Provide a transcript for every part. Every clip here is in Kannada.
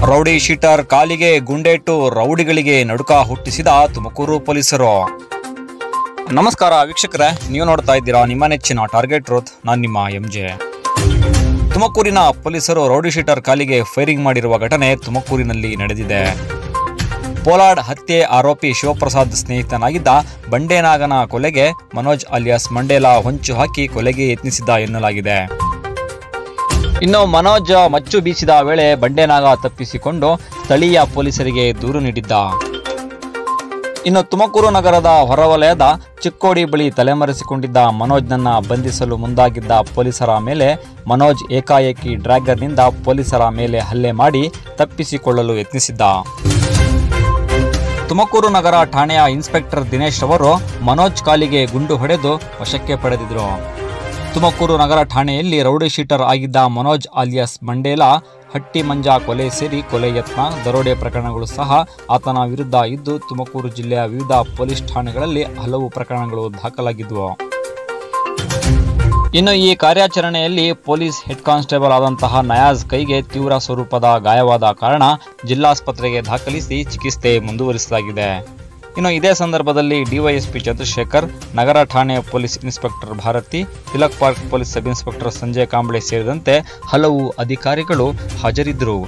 ರೌಡಿ ಶೀಟರ್ ಕಾಲಿಗೆ ಗುಂಡೇಟು, ರೌಡಿಗಳಿಗೆ ನಡುಕ ಹುಟ್ಟಿಸಿದ ತುಮಕೂರು ಪೊಲೀಸರು. ನಮಸ್ಕಾರ ವೀಕ್ಷಕರೇ, ನೀವು ನೋಡ್ತಾ ಇದ್ದೀರಾ ನಿಮ್ಮ ನೆಚ್ಚಿನ ಟಾರ್ಗೆಟ್ ಟ್ರೂತ್. ನಾನು ನಿಮ್ಮ ಎಂಜೆ. ತುಮಕೂರಿನ ಪೊಲೀಸರು ರೌಡಿ ಶೀಟರ್ ಕಾಲಿಗೆ ಫೈರಿಂಗ್ ಮಾಡಿರುವ ಘಟನೆ ತುಮಕೂರಿನಲ್ಲಿ ನಡೆದಿದೆ. ಪೋಲಾರ್ಡ್ ಹತ್ಯೆ ಆರೋಪಿ ಶಿವಪ್ರಸಾದ್ ಸ್ನೇಹಿತನಾಗಿದ್ದ ಬಂಡೇನಾಗನ ಕೊಲೆಗೆ ಮನೋಜ್ ಅಲಿಯಾಸ್ ಮಂಡೇಲಾ ಹೊಂಚು ಹಾಕಿ ಕೊಲೆಗೆ ಯತ್ನಿಸಿದ್ದ ಎನ್ನಲಾಗಿದೆ. ಇನ್ನು ಮನೋಜ್ ಮಚ್ಚು ಬೀಸಿದ ವೇಳೆ ಬಂಡೇನಾಗ ತಪ್ಪಿಸಿಕೊಂಡು ಸ್ಥಳೀಯ ಪೊಲೀಸರಿಗೆ ದೂರು ನೀಡಿದ್ದ. ಇನ್ನು ತುಮಕೂರು ನಗರದ ಹೊರವಲಯದ ಚಿಕ್ಕೋಡಿ ಬಳಿ ತಲೆಮರೆಸಿಕೊಂಡಿದ್ದ ಮನೋಜ್ನನ್ನ ಬಂಧಿಸಲು ಮುಂದಾಗಿದ್ದ ಪೊಲೀಸರ ಮೇಲೆ ಮನೋಜ್ ಏಕಾಏಕಿ ಡ್ರ್ಯಾಗರ್ನಿಂದ ಪೊಲೀಸರ ಮೇಲೆ ಹಲ್ಲೆ ಮಾಡಿ ತಪ್ಪಿಸಿಕೊಳ್ಳಲು ಯತ್ನಿಸಿದ್ದ. ತುಮಕೂರು ನಗರ ಠಾಣೆಯ ಇನ್ಸ್ಪೆಕ್ಟರ್ ದಿನೇಶ್ ಅವರು ಮನೋಜ್ ಕಾಲಿಗೆ ಗುಂಡು ಹೊಡೆದು ವಶಕ್ಕೆ ಪಡೆದಿದ್ದರು. ತುಮಕೂರು ನಗರ ಠಾಣೆಯಲ್ಲಿ ರೌಡಿ ಶೀಟರ್ ಆಗಿದ್ದ ಮನೋಜ್ ಅಲಿಯಾಸ್ ಮಂಡೇಲಾ ಹಟ್ಟಿ ಮಂಜ ಕೊಲೆ ಸೇರಿ ಕೊಲೆ ಯತ್ನ, ದರೋಡೆ ಪ್ರಕರಣಗಳು ಸಹ ಆತನ ವಿರುದ್ಧ ಇದ್ದು ತುಮಕೂರು ಜಿಲ್ಲೆಯ ವಿವಿಧ ಪೊಲೀಸ್ ಠಾಣೆಗಳಲ್ಲಿ ಹಲವು ಪ್ರಕರಣಗಳು ದಾಖಲಾಗಿದ್ದವು. ಇನ್ನು ಈ ಕಾರ್ಯಾಚರಣೆಯಲ್ಲಿ ಪೊಲೀಸ್ ಹೆಡ್ ಕಾನ್ಸ್ಟೇಬಲ್ ಆದಂತಹ ನಯಾಜ್ ಕೈಗೆ ತೀವ್ರ ಸ್ವರೂಪದ ಗಾಯವಾದ ಕಾರಣ ಜಿಲ್ಲಾಸ್ಪತ್ರೆಗೆ ದಾಖಲಿಸಿ ಚಿಕಿತ್ಸೆ ಮುಂದುವರಿಸಲಾಗಿದೆ. ಇನ್ನು ಇದೇ ಸಂದರ್ಭದಲ್ಲಿ ಡಿವೈಎಸ್ಪಿ ಚಂದ್ರಶೇಖರ್, ನಗರ ಠಾಣೆ police inspector Bharathi, Tilak park police sub inspector Sanjay Kamble ಸೇರಿದಂತೆ ಹಲವು ಅಧಿಕಾರಿಗಳು ಹಾಜರಿದ್ದರು.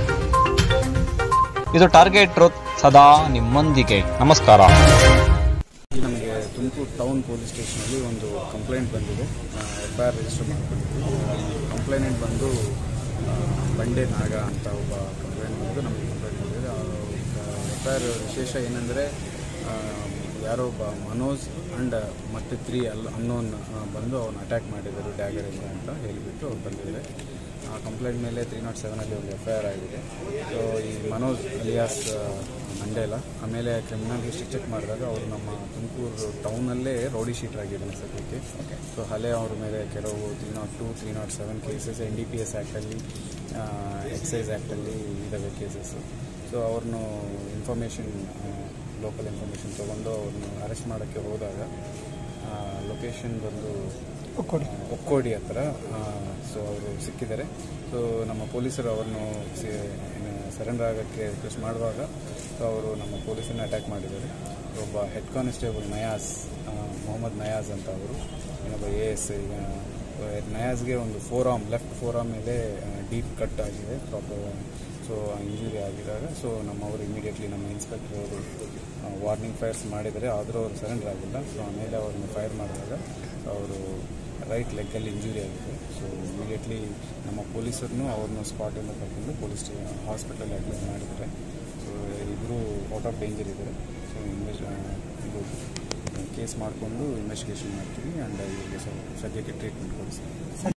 ಇದು ಟಾರ್ಗೆಟ್ ಟ್ರೂತ್, ಸದಾ ನಿಮ್ಮೊಂದಿಗೆ. ನಮಸ್ಕಾರ. ನಮಗೆ ತುಮಕೂರು ಟೌನ್ ಪೊಲೀಸ್ ಸ್ಟೇಷನಲ್ಲಿ ಒಂದು ಕಂಪ್ಲೇಂಟ್ ಬಂದಿದೆ. FIR ರಿಜಿಸ್ಟರ್ ಮಾಡಿಕೊಂಡಿದ್ದು. ಕಂಪ್ಲೇಂಟ್ ಬಂದು ಬಂಡೆ ನಾಗ ಅಂತ ಒಬ್ಬ ಕಂಪ್ಲೇಂಟ್ ಬಂದು ನಮಗೆ ಕಂಪ್ಲೇಂಟ್ ಬಂದಿದೆ. FIR ವಿಶೇಷ ಏನಂದರೆ ಯಾರೋ ಒಬ್ಬ ಮನೋಜ್ ಆ್ಯಂಡ್ ಮತ್ತು 3 ಅನ್ನೋನ್ ಬಂದು ಅವನು ಅಟ್ಯಾಕ್ ಮಾಡಿದರು ಡ್ಯಾಗರಿಂದ ಅಂತ ಹೇಳಿಬಿಟ್ಟು ಅವ್ರು ಬಂದಿದ್ದಾರೆ. ಆ ಕಂಪ್ಲೇಂಟ್ ಮೇಲೆ 307 ಒಂದು FIR ಆಗಿದೆ. ಸೊ ಈ ಮನೋಜ್ ಅಲಿಯಾಸ್ ಮಂಡೇಲಾ ಆಮೇಲೆ ಕ್ರಿಮಿನಲ್ ಹಿಸ್ಟ್ರಿ ಚೆಕ್ ಮಾಡಿದಾಗ ಅವರು ನಮ್ಮ ತುಮಕೂರು ಟೌನಲ್ಲೇ ರೌಡಿ ಶೀಟರ್ ಆಗಿದ್ದಾನೆ ಸದ್ಯಕ್ಕೆ. ಸೊ ಹಲೆ ಅವ್ರ ಮೇಲೆ ಕೆಲವು 302, 307 ಕೇಸಸ್, NDPS ಆ್ಯಕ್ಟಲ್ಲಿ, ಎಕ್ಸೈಸ್ ಆ್ಯಕ್ಟಲ್ಲಿ ಇದ್ದಾವೆ ಕೇಸಸ್ಸು. ಸೊ ಅವ್ರನ್ನು ಲೋಕಲ್ ಇನ್ಫಾರ್ಮೇಷನ್ ತೊಗೊಂಡು ಅವ್ರನ್ನ ಅರೆಸ್ಟ್ ಮಾಡೋಕ್ಕೆ ಹೋದಾಗ ಲೊಕೇಶನ್ ಬಂದು ಒಕ್ಕೋಡಿ ಹತ್ರ. ಸೊ ಅವರು ಸಿಕ್ಕಿದ್ದಾರೆ. ಸೊ ನಮ್ಮ ಪೊಲೀಸರು ಅವ್ರನ್ನು ಸರೆಂಡರ್ ಆಗೋಕ್ಕೆ ರಿಕ್ವೆಸ್ಟ್ ಮಾಡುವಾಗ ಸೊ ಅವರು ನಮ್ಮ ಪೊಲೀಸನ್ನ ಅಟ್ಯಾಕ್ ಮಾಡಿದ್ದಾರೆ. ಒಬ್ಬ ಹೆಡ್ ಕಾನ್ಸ್ಟೇಬಲ್ ಮೊಹಮ್ಮದ್ ನಯಾಜ್ ಅಂತ ಅವರು, ಇನ್ನೊಬ್ಬ AS. ಈಗ ನಯಾಜ್ಗೆ ಒಂದು ಲೆಫ್ಟ್ ಫೋರಾಮ್ ಮೇಲೆ ಡೀಪ್ ಕಟ್ ಆಗಿದೆ ಪ್ರಾಪರ್. ಸೊ ಇಂಜುರಿ ಆಗಿದಾಗ ಸೊ ನಮ್ಮವರು ಇಮಿಡಿಯೇಟ್ಲಿ ನಮ್ಮ ಇನ್ಸ್ಪೆಕ್ಟರ್ ಅವರು ವಾರ್ನಿಂಗ್ ಫೈರ್ಸ್ ಮಾಡಿದರೆ, ಆದರೂ ಅವರು ಸರೆಂಡರ್ ಆಗಿಲ್ಲ. ಸೊ ಆಮೇಲೆ ಅವ್ರನ್ನ ಫೈರ್ ಮಾಡಿದಾಗ ಅವರು ರೈಟ್ ಲೆಗ್ಗಲ್ಲಿ ಇಂಜುರಿ ಆಗಿದೆ. ಸೊ ಇಮಿಡಿಯೇಟ್ಲಿ ನಮ್ಮ ಪೊಲೀಸರನ್ನು ಅವ್ರನ್ನ ಸ್ಪಾಟಿಂದ ಕರ್ಕೊಂಡು ಪೊಲೀಸ್ ಹಾಸ್ಪಿಟಲ್ ಅಡ್ಮಿಟ್ ಮಾಡಿದ್ದಾರೆ. ಸೊ ಇಬ್ಬರು ಔಟ್ ಆಫ್ ಡೇಂಜರ್ ಇದ್ದಾರೆ. ಸೊ ಇದು ಕೇಸ್ ಮಾಡಿಕೊಂಡು ಇನ್ವೆಸ್ಟಿಗೇಷನ್ ಮಾಡ್ತೀವಿ ಆ್ಯಂಡ್ ಇವರಿಗೆ ಸದ್ಯಕ್ಕೆ ಟ್ರೀಟ್ಮೆಂಟ್ ಕೊಡಿಸ್ತೀವಿ.